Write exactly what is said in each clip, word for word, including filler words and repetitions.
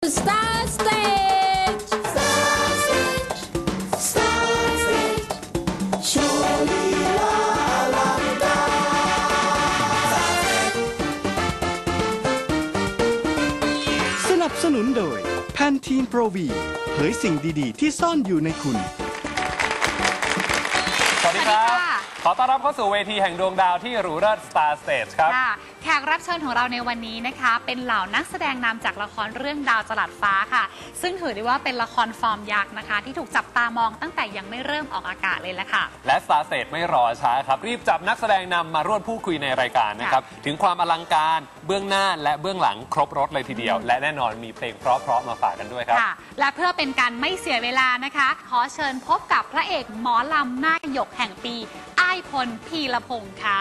Star Stage Star Stage Star Stage โชว์ลีลาอลังการสนับสนุนโดยแพนทีนโปรวีเผยสิ่งดีๆที่ซ่อนอยู่ในคุณสวัสดีครับขอต้อนรับเข้าสู่เวทีแห่งดวงดาวที่หรูเลิศ Star Stage ครับแขกรับเชิญของเราในวันนี้นะคะเป็นเหล่านักแสดงนำจากละครเรื่องดาวจรัสฟ้าค่ะซึ่งถือได้ว่าเป็นละครฟอร์มยักษ์นะคะที่ถูกจับตามองตั้งแต่ยังไม่เริ่มออกอากาศเลยแหละค่ะและ Star Stage ไม่รอช้าครับรีบจับนักแสดงนำมาร่วมพูดคุยในรายการนะครับถึงความอลังการเบื้องหน้าและเบื้องหลังครบรถเลยทีเดียวและแน่นอนมีเพลงเพราะๆมาฝากกันด้วยครับและเพื่อเป็นการไม่เสียเวลานะคะขอเชิญพบกับพระเอกหมอลำหน้าหยกแห่งปีอ้ายพลพีรพงษ์ค่ะ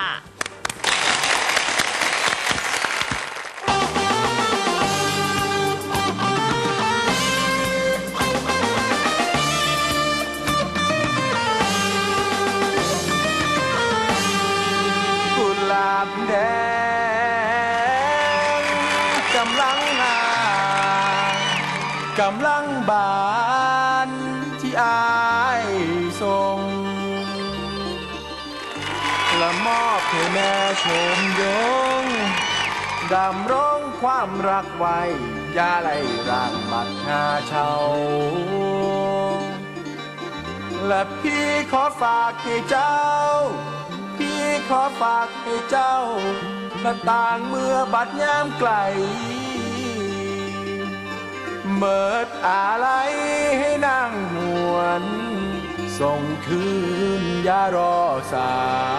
กุหลาบแดงกำลังงามกำลังบานที่อายทรงละมอบให้แม่ชมยงดำรงความรักไว้อย่าไล่ร่างบัดหาเช่าและพี่ขอฝากให้เจ้าพี่ขอฝากให้เจ้าหน้าต่างเมื่อบัดยามไกลเมิดอะไรให้นั่งหวนส่งคืนอย่ารอสา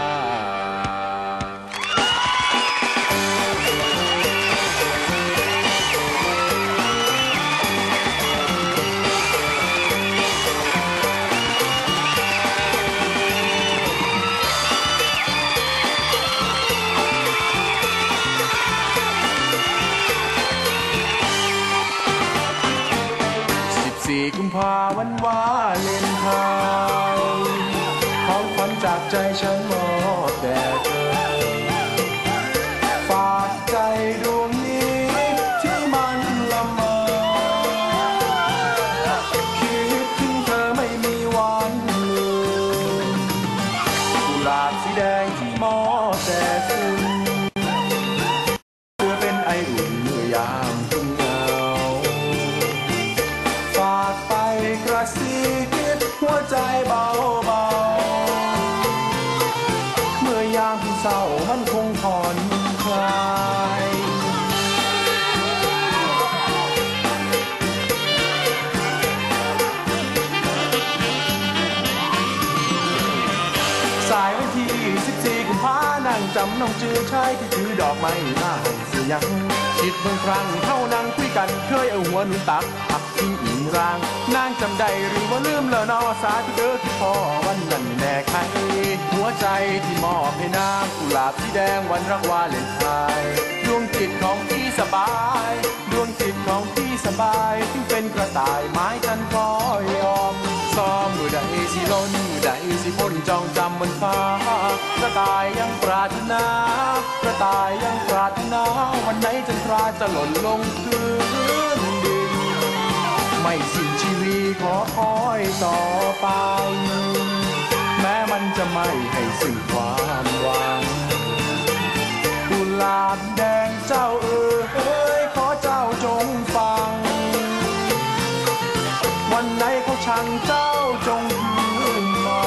สี่กุมภาวันวาเลนไทน์ของขวัญจากใจฉันมอบแด่เธอฝากใจดวงนี้ที่มันละเมอคิดถึงเธอไม่มีวันลืมกุหลาบสีแดงที่มอบแด่คุณเพื่อเป็นไออุ่นเมื่อยามทุ่งเหงาฝากไปกระซิบหัวใจเบาๆเมื่อยามที่เศร้ามันคงผ่อนคลายสายวันที่สิบสี่กุมภานั่งจำน้องจือชายที่ถือดอกไม้หน้าห้องเสียงคิดเมื่อครั้งเท่านั่งคุยกันเคยเอาหัวหนุนตักหักทิ้งอิงรางนางจำได้หรือว่าลืมแล้วนอสาที่เธอที่พ่อวันนั้นแน่ใครหัวใจที่มอบให้นางกุหลาบสีแดงวันรักวาเลนไทน์ดวงจิตของพี่สบายดวงจิตของพี่สบายที่เป็นกระต่ายไม้กันคอยยอมซ้อมมือใดสิล้นมือใดสิพ้นจองจำบนฟ้ากระต่ายยังปรารถนากระต่ายยังปรารถนาวันไหนจันทราจะหล่นลงพื้นดินไม่สิ้นชีวิตขอคอยต่อไปแม้มันจะไม่ให้สิ้นความหวังกุหลาบแดงเจ้าเอ๋ยขอเจ้าจงฟังวันไหนเขาชังเจ้าจงคืนมา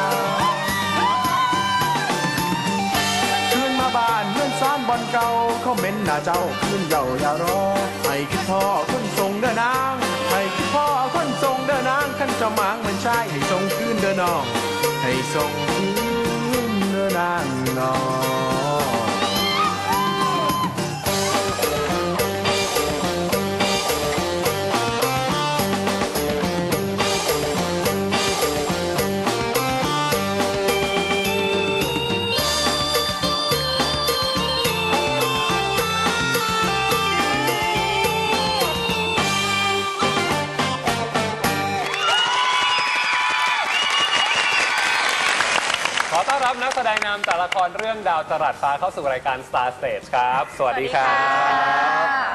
คืนมาบ้านเพื่อนซ่านบอนเก่าเขาเม้นหน้าเจ้าคืนเย้าอย่ารอให้คิดพ่อคนทรงเด้อนางให้คิดพ่อคนทรงเด้อนางขันเจ้าหมางเหมือนชายให้ทรงคืนเด้อน้องให้ทรงคืนเด้อนางน้องขอต้อนรับนักแสดงนำจากละครเรื่องดาวจรัสฟ้าเข้าสู่รายการ Star Stage ครับสวัสดีครับ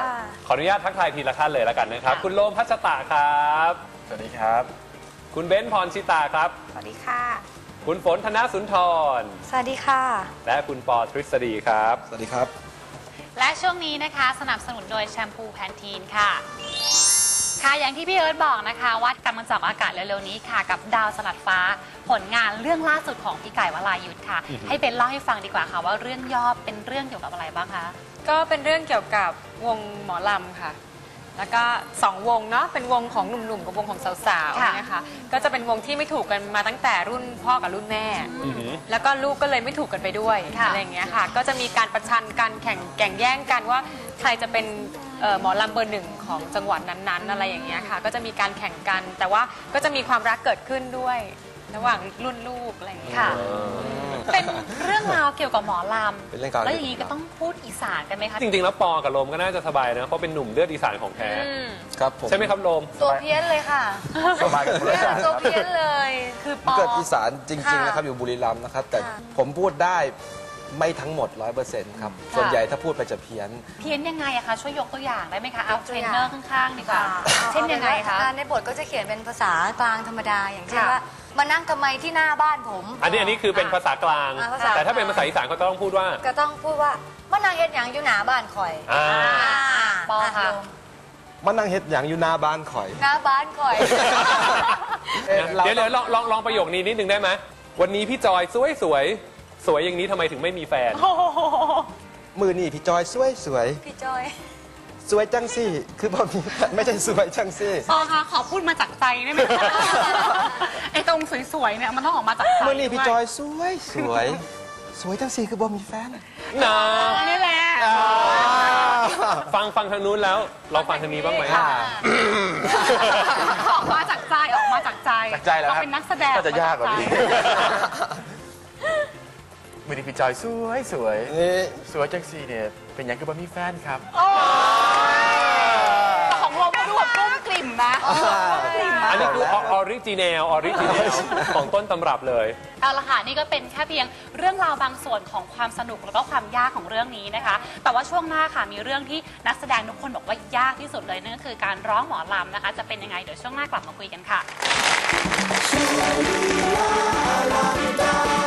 ขออนุญาตทักทายทีละท่านเลยแล้วกันนะครับค่ะคุณโลมพัชตะครับสวัสดีครับคุณเบนซ์พรชิตาครับสวัสดีค่ะคุณฝนธนสุนทรสวัสดีค่ะและคุณปอทฤษฎีครับสวัสดีครับและช่วงนี้นะคะสนับสนุนโดยแชมพูแพนทีนค่ะ ค่ะอย่างที่พี่เอิร์ธบอกนะคะว่ากำลังจะออกอากาศเร็วๆนี้ค่ะ กับดาวสลัดฟ้าผลงานเรื่องล่าสุดของพี่ไก่วรายุทธค่ะ ให้เป็นเล่าให้ฟังดีกว่าค่ะว่าเรื่องย่อเป็นเรื่องเกี่ยวกับอะไรบ้างคะก็เป็นเรื่องเกี่ยวกับวงหมอลำค่ะ แล้วก็สองวงเนาะ เป็นวงของหนุ่มๆกับวงของสาวค่ะๆนะคะ ก็จะเป็นวงที่ไม่ถูกกันมาตั้งแต่รุ่นพ่อกับรุ่นแม่อือหือแล้วก็ลูกก็เลยไม่ถูกกันไปด้วยค่ะอะไรอย่างเงี้ยค่ะ ก็จะมีการประชันกันแข่งแข่งแย่งกันว่าใครจะเป็นเอ่อหมอลำเบอร์หนึ่งของจังหวัดนั้นๆ อะไรอย่างเงี้ยค่ะ ก็จะมีการแข่งกัน แต่ว่าก็จะมีความรักเกิดขึ้นด้วย ระหว่างรุ่นลูกอะไรอย่างเงี้ยค่ะ เป็นเรื่องราวเกี่ยวกับหมอลเป็นเรื่องำราวแล้วอย่างนี้ก็ต้องพูดอีสานกันไหมคะจริงๆ แล้วปอกับโลมก็น่าจะสบายนะเพราะเป็นหนุ่มเลือดอีสานของแท้อืมครับผมใช่ไหมครับโลมตัวเพี้ยนเลยค่ะสบายกันหมดเลยเนี่ยตัวเพี้ยนเลยคือผปมอเกิดอีสานจริงๆค่ะนะครับอยู่บุรีรัมย์นะครับ แต่ค่ะผมพูดได้ไม่ทั้งหมด ร้อยเปอร์เซ็นต์ ครับ ส่วนใหญ่ถ้าพูดไปจะเพี้ยนเพี้ยนยังไงอะคะช่วยยกตัวอย่างได้ไหมคะเอาเทรนเนอร์ข้างๆดีกว่าค่ะเช่นยังไงคะในบทก็จะเขียนเป็นภาษากลางธรรมดาอย่างเช่นค่ะว่ามานั่งทำไมที่หน้าบ้านผมอันนี้อันนี้คือเป็นภาษากลางอ่าภาษากลางแต่ถ้าเป็นภาษาอีสานก็ต้องพูดว่าก็ต้องพูดว่ามานั่งเฮ็ดหยังอยู่หน้าบ้านข่อยอ่าปอค่ะโยมมานั่งเฮ็ดอย่างอยู่หน้าบ้านข่อยหน้าบ้านข่อยเอ๊ะราเดี๋ยวเดี๋ยวลองลองลองประโยคนี้นิดนึงได้ไหมวันนี้พี่จอยสวยสวยสวยอย่างนี้ทำไมถึงไม่มีแฟนมือนี่พี่จอยสวยสวยพี่จอยสวยจังสิคือบ่มีไม่ใช่สวยจังสิปอคะขอพูดมาจากใจได้ไหมคะ ไอ้ตรงสวยๆเนี่ยมันต้องออกมาจากใจมือนี่พี่จอยด้วยสวยสวย สวยจังสิคือบ่มีแฟนนะนี่แหละฟังฟังทางนู้นแล้วลองฟังทางนี้บ้างไหมอ่าออกมาจากใจออกมาจากใจจากใจแล้วครับเราเป็นนักแสดงก็จะยากกว่าออพี่จใจมือดีพี่จอยสวยสวยนี่สวยจังสีเนี่ยเป็นอย่างกับบ่มีแฟนครับแต่ของเราก็ดูแบบกลุ้มกลิ่มนะกลิ่มนะอันนี้คือออริจิเนลออริจิเนลของต้นตำรับเลยเอาละค่ะนี่ก็เป็นแค่เพียงเรื่องราวบางส่วนของความสนุกแล้วก็ความยากของเรื่องนี้นะคะ แต่ว่าช่วงหน้าค่ะมีเรื่องที่นักแสดงทุกคนบอกว่ายากที่สุดเลยนั่นก็คือการร้องหมอลำนะคะ จะเป็นยังไงเดี๋ยวช่วงหน้ากลับมาคุยกันค่ะ Shoo-la-la-la-la.